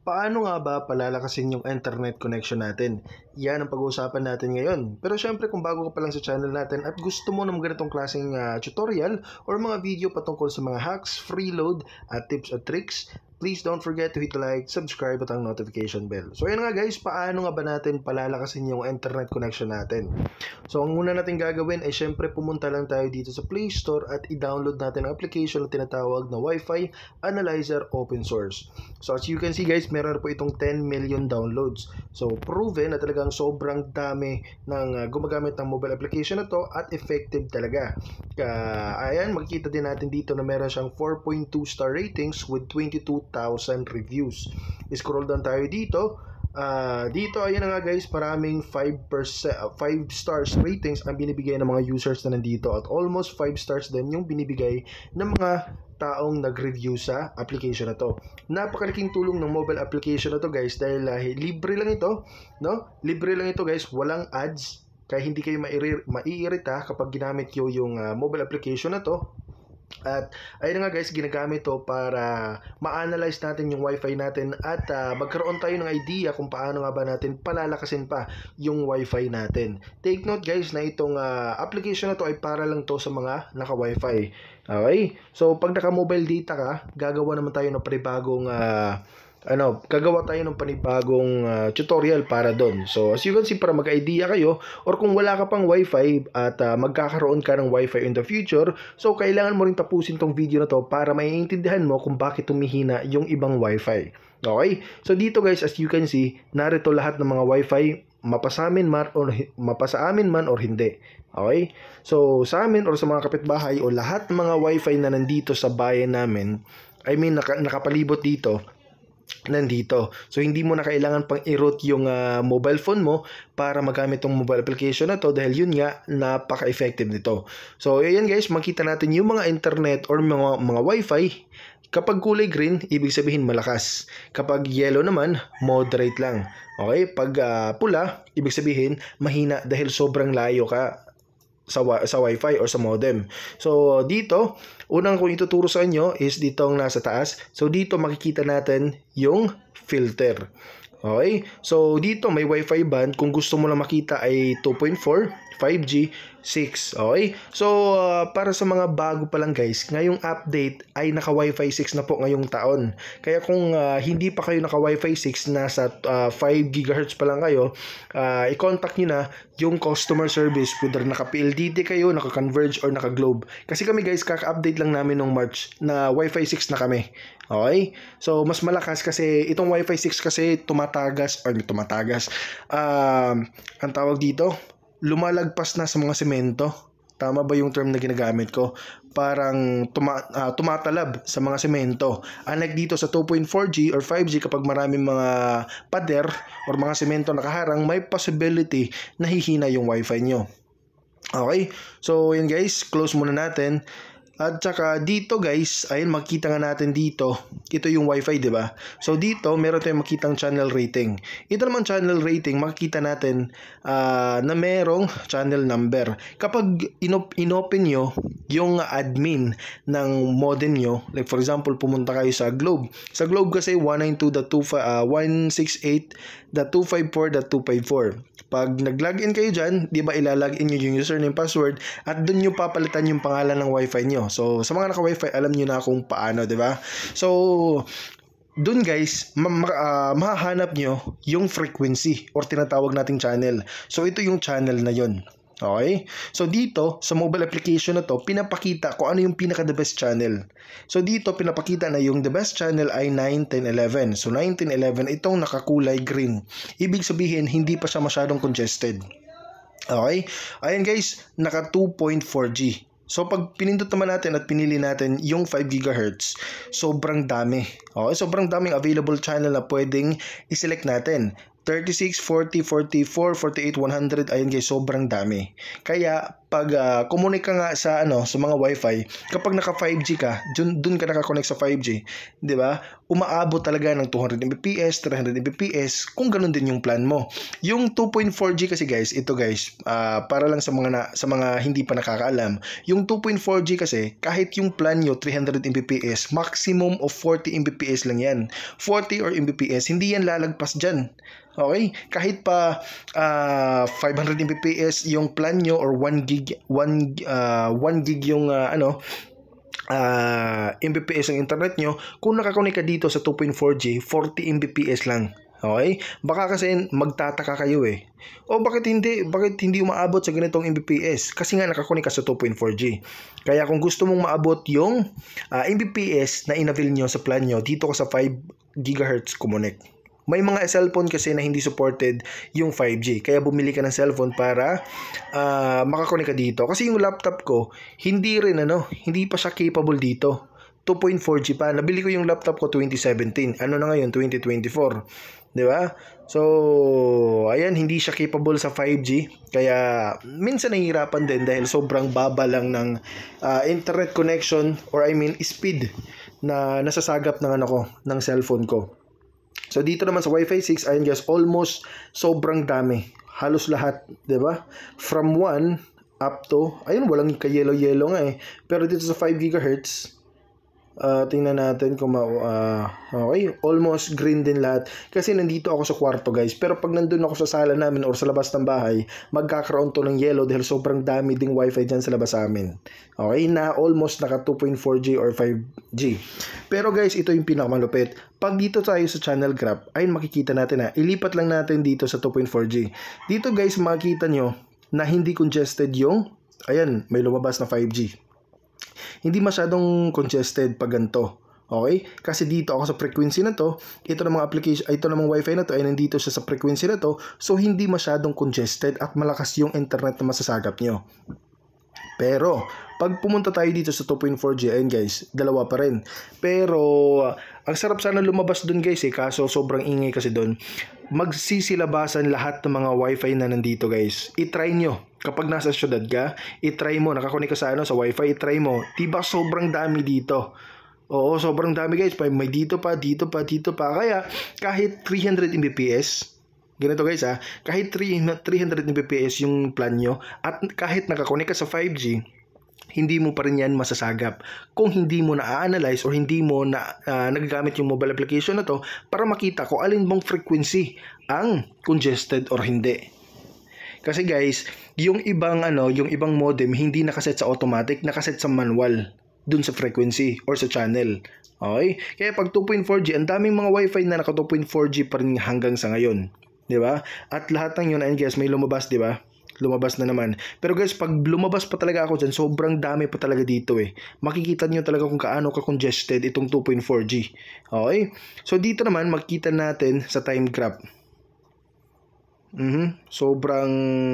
Paano nga ba palalakasin yung internet connection natin? Yan ang pag-uusapan natin ngayon. Pero syempre kung bago ka pa lang sa channel natin at gusto mo ng ganitong klaseng tutorial or mga video patungkol sa mga hacks, freeload at tips at tricks, please don't forget to hit the like, subscribe at ang notification bell. So yan nga guys, paano nga ba natin palalakasin yung internet connection natin? So ang una natin gagawin ay syempre pumunta lang tayo dito sa Play Store at i-download natin ang application na tinatawag na Wi-Fi Analyzer Open Source. So as you can see guys, meron po itong 10 million downloads. So proven na talagang sobrang dami ng gumagamit ng mobile application na to at effective talaga. Ayan, makikita din natin dito na meron siyang 4.2 star ratings with 22,000 reviews. Scroll down tayo dito. Dito ayan na nga guys, maraming 5 stars ratings ang binibigay ng mga users na nandito at almost 5 stars din yung binibigay ng mga taong nag-review sa application na to. Napakalaking tulong ng mobile application na to guys dahil libre lang ito, no? Libre lang ito guys, walang ads, kaya hindi kayo maiirita kapag ginamit yung mobile application na to. At ayun nga guys, ginagamit to para ma-analyze natin yung wifi natin at magkaroon tayo ng idea kung paano nga ba natin palalakasin pa yung wifi natin. Take note guys na itong application na to ay para lang to sa mga naka-wifi. Okay? So pag naka-mobile data ka, gagawa naman tayo ng gagawa tayo ng panibagong tutorial para doon. So as you can see, para mag-idea kayo or kung wala ka pang wifi at magkakaroon ka ng wifi in the future, so kailangan mo rin tapusin tong video na to para maiintindihan mo kung bakit tumihina yung ibang wifi. Okay? So dito guys, as you can see, narito lahat ng mga wifi, mapasa amin man or hindi. Okay? So sa amin or sa mga kapitbahay o lahat ng mga wifi na nandito sa bayan namin, I mean nakapalibot dito, nandito. So hindi mo na kailangan pang i-root yung mobile phone mo para magamit tong mobile application na to dahil yun nga, napaka-effective nito. So ayan guys, makita natin yung mga internet or mga wifi. Kapag kulay green, ibig sabihin malakas. Kapag yellow naman, moderate lang. Okay? Pag pula, ibig sabihin mahina dahil sobrang layo ka sa wifi or sa modem. So dito, unang kung ituturo sa inyo is dito ang nasa taas. So dito makikita natin yung filter. Okay? So dito may wifi band. Kung gusto mo lang makita ay 2.4, 5G, 6. Okay? So para sa mga bago pa lang guys, ngayong update ay naka Wi-Fi 6 na po ngayong taon. Kaya kung hindi pa kayo naka Wi-Fi 6, nasa 5 GHz pa lang kayo, i-contact nyo na yung customer service, whether naka PLDT kayo, naka Converge or naka Globe. Kasi kami guys, kaka-update lang namin nung March na Wi-Fi 6 na kami. Okay? So mas malakas kasi itong Wi-Fi 6 kasi tumatagas. Ang tawag dito, lumalagpas na sa mga semento. Tama ba yung term na ginagamit ko? Parang tumatalab sa mga semento. Unlike dito sa 2.4G or 5G, kapag maraming mga pader or mga semento nakaharang, may possibility na hihina yung wifi nyo. Okay? So yun guys, close muna natin. At saka dito guys, ayun, makita nga natin dito, ito yung wifi, di ba? So dito, meron tayong makitang channel rating. Ito naman channel rating, makikita natin na merong channel number. Kapag inopen nyo yung admin ng modem nyo, like for example, pumunta kayo sa Globe. Sa Globe kasi 192.254.254. Pag nag-login kayo dyan, di ba ilalagin nyo yung username, password, at dun nyo papalitan yung pangalan ng wifi nyo. So, sa mga naka-wifi, alam nyo na kung paano, di ba? So, dun guys, mahahanap nyo yung frequency or tinatawag nating channel. So, ito yung channel na yon. Okay? So dito, sa mobile application na to, pinapakita kung ano yung pinaka-the best channel. So dito, pinapakita na yung the best channel ay 9, 10, 11. So 9, 10, 11, itong nakakulay green. Ibig sabihin, hindi pa siya masyadong congested. Okay? Ayan guys, naka 2.4G. So pag pinindot naman natin at pinili natin yung 5 GHz, sobrang dami. Okay? Sobrang daming available channel na pwedeng i-select natin. 36, 40, 44, 48, 100, ayun guys, sobrang dami. Kaya pag kumunik ka nga sa sa mga Wi-Fi, kapag naka 5G ka, dun ka naka-connect sa 5G, 'di ba? Umaabot talaga ng 200 Mbps, 300 Mbps kung ganun din yung plan mo. Yung 2.4G kasi guys, ito guys, para lang sa mga hindi pa nakakaalam, yung 2.4G kasi kahit yung plan nyo 300 Mbps, maximum of 40 Mbps lang yan. 40 or Mbps, hindi yan lalagpas dyan. Okay? Kahit pa 500 Mbps yung plan nyo or 1 gig yung Mbps ang internet nyo, kung nakakonek ka dito sa 2.4G, 40 Mbps lang. Okay? Baka kasi magtataka kayo O bakit hindi umaabot sa ganitong Mbps? Kasi nga nakakonek ka sa 2.4G. Kaya kung gusto mong maabot yung Mbps na inavail nyo sa plan nyo, dito ka sa 5 GHz Connect. May mga cellphone kasi na hindi supported yung 5G. Kaya bumili ka ng cellphone para makakonek ka dito. Kasi yung laptop ko, hindi pa siya capable dito. 2.4G pa. Nabili ko yung laptop ko 2017. Ano na ngayon? 2024. 'Di ba? So, ayan, hindi siya capable sa 5G. Kaya minsan nahihirapan din dahil sobrang baba lang ng internet connection or speed na nasasagap ng cellphone ko. So dito naman sa Wi-Fi 6, ayun guys, almost sobrang dami. Halos lahat, 'di ba? From 1 up to, ayun, walang ka-yellow-yellow nga Pero dito sa 5 GHz, tingnan natin kung okay, almost green din lahat. Kasi nandito ako sa kwarto guys. Pero pag nandun ako sa sala namin or sa labas ng bahay, magkakaroon to ng yellow dahil sobrang dami ding wifi dyan sa labas amin. Okay, na almost naka 2.4G or 5G. Pero guys, ito yung pinakamalupit. Pag dito tayo sa channel graph, ayun, makikita natin ilipat lang natin dito sa 2.4G. Dito guys, makikita nyo na hindi congested yung, ayan, may lumabas na 5G. Hindi masyadong congested pag ganito. Okay? Kasi dito ako sa frequency na to, ito namang application, ito namang wifi na to ay nandito siya sa frequency na to, so hindi masyadong congested at malakas yung internet na masasagap nyo. Pero pag pumunta tayo dito sa 2.4G, ayun guys, dalawa pa rin. Pero ang sarap sana lumabas dun guys kaso sobrang ingay kasi dun. Magsisilabasan lahat ng mga wifi na nandito guys. I-try nyo. Kapag nasa syudad ka, i-try mo, nakakonek ka sa sa wifi, i-try mo. Diba sobrang dami dito? Oo, sobrang dami guys. May dito pa. Kaya kahit 300 Mbps, ganito guys kahit 300 Mbps yung plan nyo, at kahit nakakonek ka sa 5G, hindi mo pa rin yan masasagap kung hindi mo na-analyze or hindi mo nagagamit yung mobile application na to para makita kung alin bang frequency ang congested or hindi. Kasi guys, yung ibang modem hindi nakaset sa automatic, nakaset sa manual dun sa frequency or sa channel. Okay? Kaya pag 2.4G, ang daming mga wifi na naka 2.4G pa rin hanggang sa ngayon. 'Di ba? At lahat ng yun, ayun guys, may lumabas, 'di ba? Lumabas na naman. Pero guys, pag lumabas pa talaga ako dyan, sobrang dami pa talaga dito Makikita nyo talaga kung kaano ka-congested itong 2.4G. Okay? So dito naman, makikita natin sa time graph. Sobrang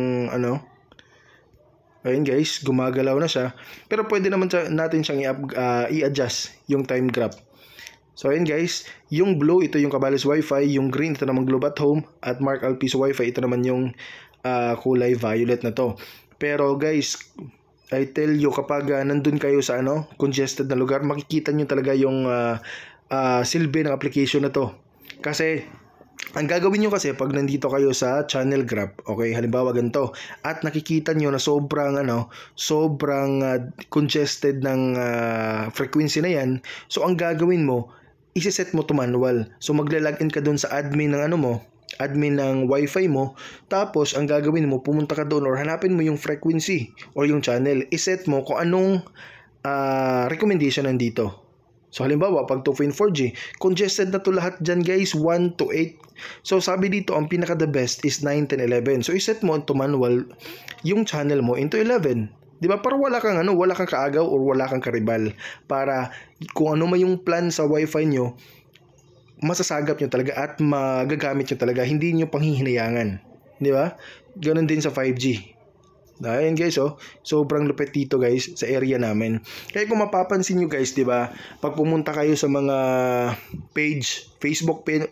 ayun guys, gumagalaw na siya. Pero pwede naman natin siyang i-adjust yung time graph. So ayun guys, yung blue, ito yung Cabalis Wi-Fi, yung green, ito naman Globe at Home, at Mark Alpiso Wi-Fi, ito naman yung kulay violet na to. Pero guys, I tell you, kapag nandun kayo sa congested na lugar, makikita nyo talaga yung silbi ng application na to. Kasi ang gagawin nyo kasi pag nandito kayo sa channel graph, okay, halimbawa ganito, at nakikita nyo na sobrang congested ng frequency na yan, so ang gagawin mo, isi-set mo to manual. So magla-login ka dun sa admin ng admin ng wifi mo, tapos ang gagawin mo, pumunta ka doon or hanapin mo yung frequency or yung channel, iset mo kung anong recommendation nandito. So halimbawa, pag 2.4G, congested na to lahat dyan guys, 1 to 8. So sabi dito, ang pinaka the best is 9, 10, 11. So iset mo into manual yung channel mo into 11. Di ba? Para wala kang kaagaw or wala kang karibal. Para kung ano man yung plan sa wifi nyo, masasagap nyo talaga at magagamit nyo talaga, hindi nyo panghihinayangan. Di ba? Ganon din sa 5G. Ayan guys, sobrang lupit dito guys sa area namin. Kaya kung mapapansin nyo guys, di ba, pag pumunta kayo sa mga page,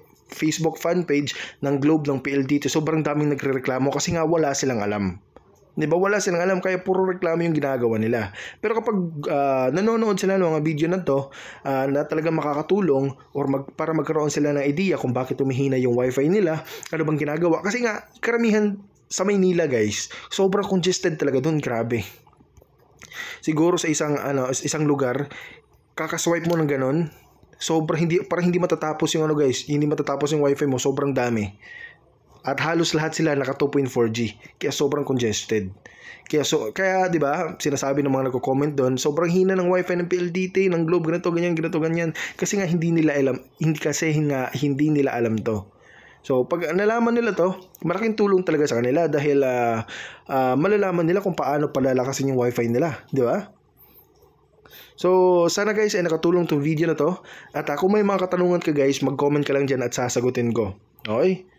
Facebook fan page ng Globe ng PLDT, sobrang daming nagrereklamo kasi nga wala silang alam. Di ba? Wala silang alam, kaya puro reklamo yung ginagawa nila. Pero kapag nanonood sila ng mga video na to na talagang makakatulong or para magkaroon sila ng idea kung bakit humihina yung wifi nila, ano bang ginagawa? Kasi nga, karamihan sa Maynila guys, sobrang congested talaga doon, grabe. Siguro sa isang lugar, kakaswipe mo ng ganon, parang hindi matatapos yung guys, hindi matatapos yung wifi mo, sobrang dami. At halos lahat sila naka 2.4G. Kaya sobrang congested. Kaya 'di ba, sinasabi ng mga nagko-comment doon, sobrang hina ng wifi ng PLDT, ng Globe, ganito ganyan. Kasi nga hindi nila alam to. So pag nalaman nila to, malaking tulong talaga sa kanila dahil malalaman nila kung paano palalakasin yung wifi nila, 'di ba? So, sana guys ay nakatulong tong video na to. At kung may mga katanungan ka guys, mag-comment ka lang dyan at sasagutin ko. Okay?